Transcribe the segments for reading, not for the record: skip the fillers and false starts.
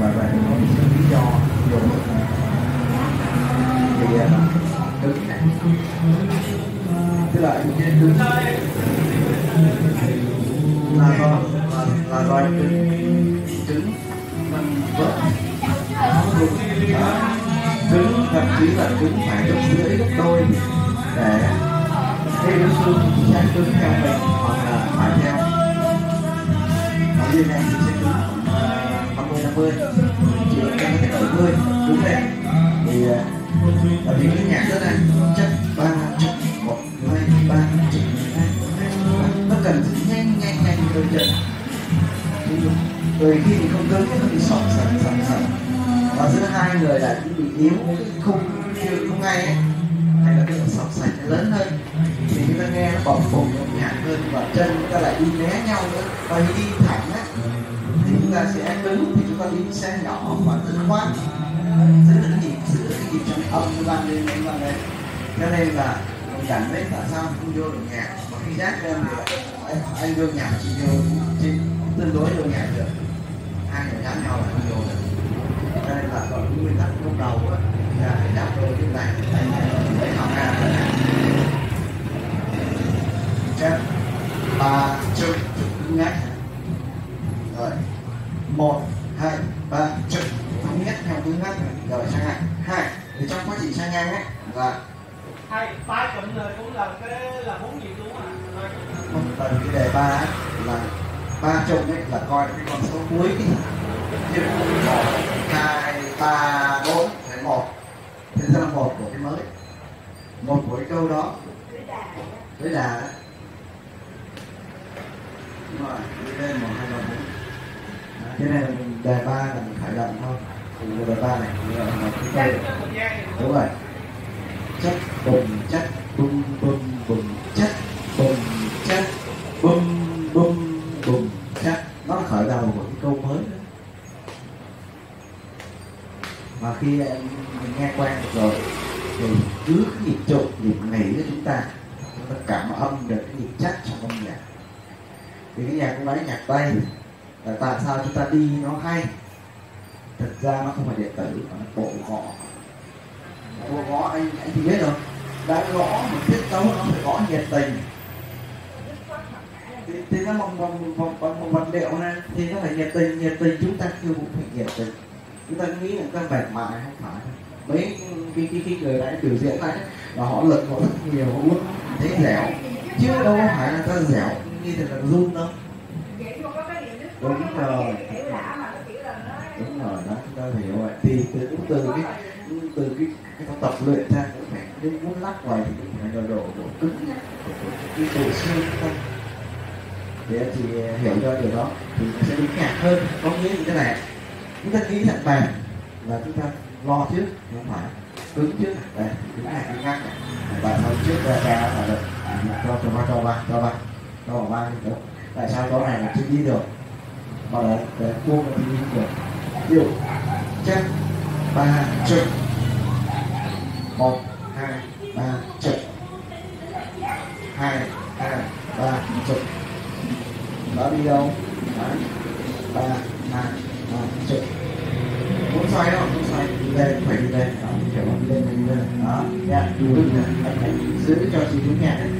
và vậy có một cái lý do dùng thì cứng này, tức là anh trên cứng là do cứngมันvỡ cứng, thậm chí là cứng phải gấp rưỡi gấp đôi để cái đối xương sẽ cứng theo mình hoặc là phải theo. Ở dưới này thì sẽ cứng 50-50, chỉ có thể 70 cứng lên thì tại vì cái nhạc rất là chất 3 chục 1 2 3 chục 2 nó cần nhanh đôi chân, rồi khi thì không cứng nó bị sọt và giữa hai người lại cũng bị yếu không ngay ấy, hay là cái sọt sạch lớn hơn thì chúng ta nghe nó bỏng bùng nhạc hơn và chân chúng ta lại đi né nhau nữa, và đi thẳng á thì chúng ta sẽ cứng, thì chúng ta đi sẽ nhỏ và dứt khoát, giữ được cái nhịp trong âm nó vang lên đây. Cho nên là mình cảm thấy tại sao không vô được nhạc, mà khi giác lên thì anh vô nhạc chỉ vô tương đối vô nhạc được, hai người dám nhau là không vô được. Cho nên là còn cái nguyên tắc lúc đầu á là phải đáp đôi cái này để học ra chắc 3 chục ngắt rồi 1 2 3 chục thống nhất theo hướng ngắt rồi sang ngang 2 thì trong quá trình sang ngang ấy là 2 3 chục rồi cũng là cái là 4 nhịp luôn à. Một tầng cái đề 3 là 3 chục ấy là coi cái con số cuối cái như 1 2 3 4 1 thì ra là 1 của cái mới, 1 của cái câu đó với đà đó. Đúng rồi, đi lên 1 2 3 4. Cái này đề 3 là mình khởi động thôi. Thì đề 3 này là một cái câu. Đúng rồi. Chất bùng chất bùng chất bùng chất bùng chất, nó là khởi đầu của cái câu mới đó. Mà khi mình nghe quen được rồi thì cứ cái nhịp trục nhịp nghỉ của chúng ta cảm âm được cái nhịp chắc trong âm nhạc. Thì cái nhạc cũng nói nhạc Tây là tại sao chúng ta đi nó hay, thực ra nó không phải điện tử mà nó bộ gõ anh thì biết rồi, đã gõ một tiết tấu nó phải gõ nhiệt tình thì nó một vật điệu này thì nó phải nhiệt tình chúng ta kêu cũng phải nhiệt tình. Chúng ta nghĩ là các mệt mỏi không phải, mấy cái người đã biểu diễn này là họ lực họ rất nhiều, họ muốn thấy dẻo chứ đâu phải là ta dẻo như là run đâu. Đúng rồi đó, chúng ta hiểu vậy. Thì từ cái tập luyện ra cũng phải đến muốn lắc vài thì cũng phải đổ cứng cái cổ xương không để chị hiểu cho điều đó thì sẽ đúng nhạc hơn. Có nghĩa như thế này, chúng ta nghĩ thật bền là chúng ta lo trước, không phải cứng trước. Đây cứng này cứng ngắt này, và sau trước ra là được cho vào ba được. Tại sao chỗ này là chưa đi được mà để buông là đi được điều chắc 3 chục 1 2 3 chục 2 2 3 chục đó đi đâu đấy 3 2 3 chục. Muốn xoay không? Muốn xoay đi lên, phải đi lên đó, kiểu đi lên đó nha, đúng rồi, anh phải giữ cho chị đúng nhạc đấy.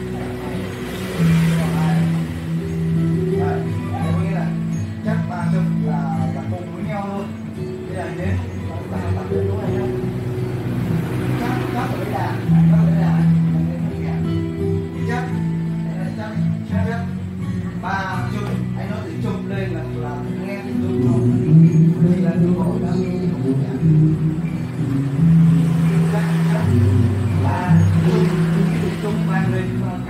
Chắc 3 chục là cùng với nhau luôn. Bây giờ đến tập đến đúng rồi nhá. Chắc với đà, chắc 3 chục, anh nói từ chục lên là nghe từ chục không? Đây là từ bộ đã nghe từ bộ nhạc. Chắc 3 chục, cái từ chục vang lên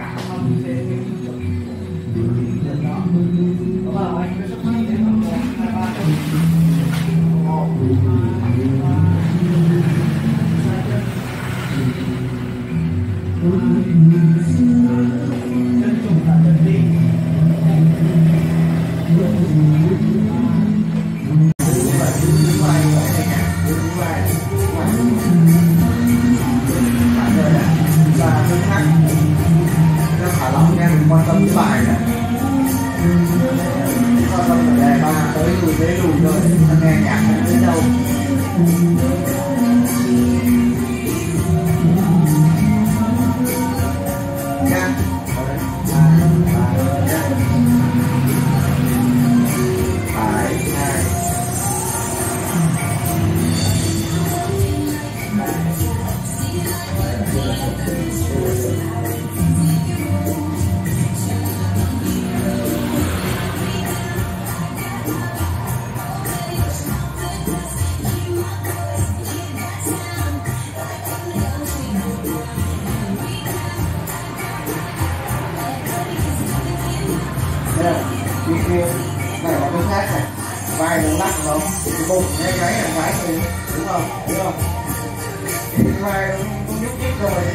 kêu này là cái khác này, vai nó lắc không, cái bụng cái gáy là gáy rồi, đúng không, đúng không? Cái vai nó nhúc nhích rồi,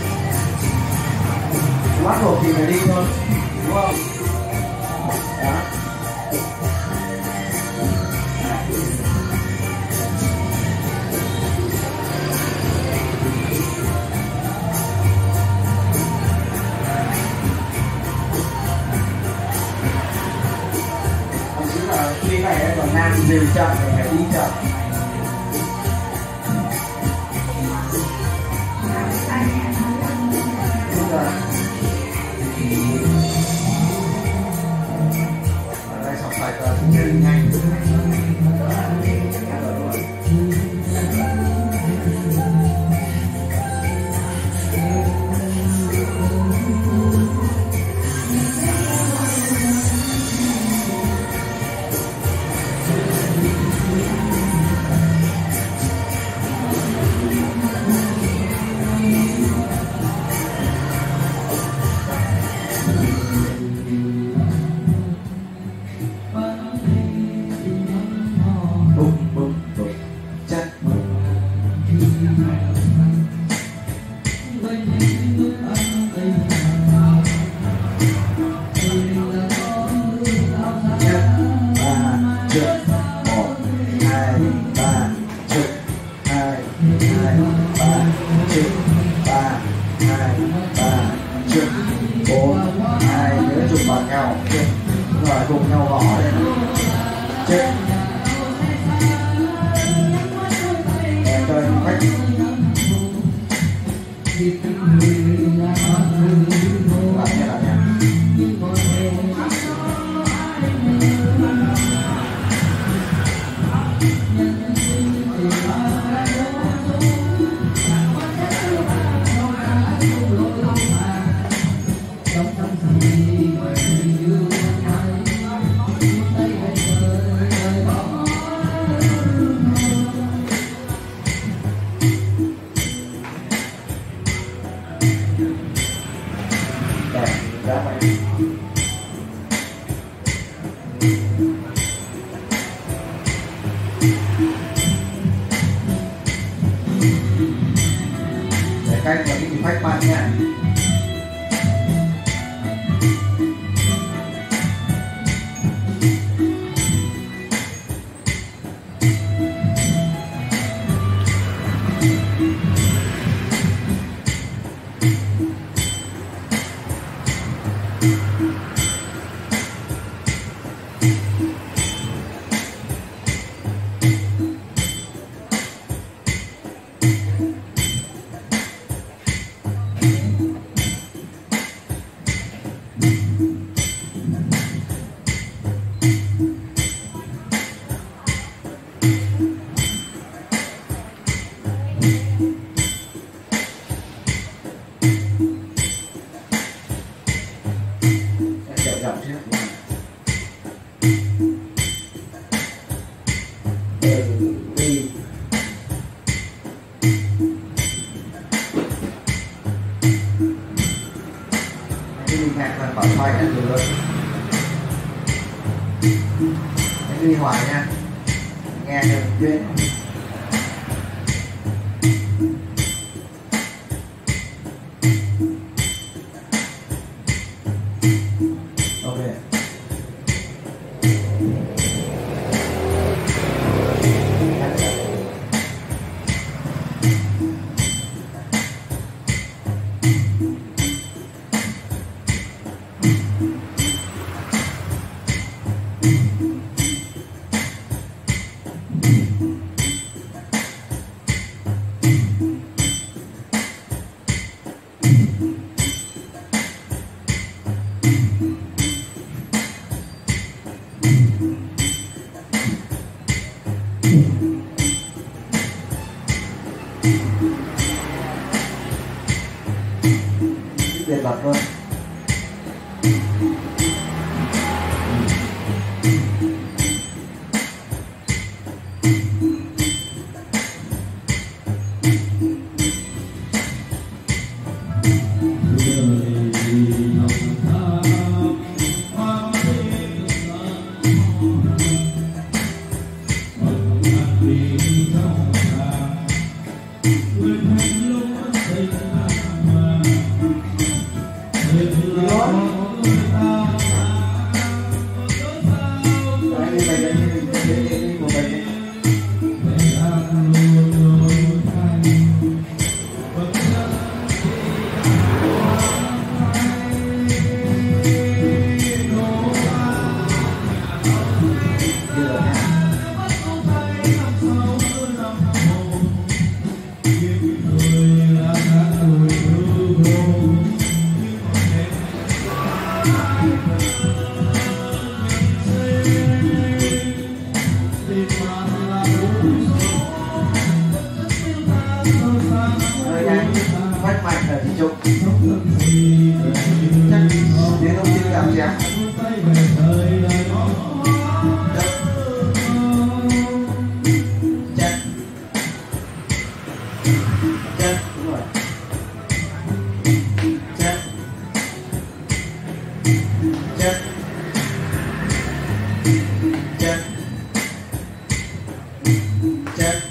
lắc một thì phải đi thôi, đúng không? Đó. Khi này còn nam đều chậm thì phải đi chậm. Đúng rồi. Ở đây sọc sạch là chơi nhanh. Cùng nhau gõ lên chết em chơi một cách làm nha để cách và cái phách bạn nha. Xoay hết từ luôn. Anh đi hoài nha. Nghe được chuyện. Ok. Biệt lập luôn. hơi nhanh quét mạnh ở thì chụp chắc đến không chưa cảm giác chắc chắc đúng rồi chắc chắc chắc chắc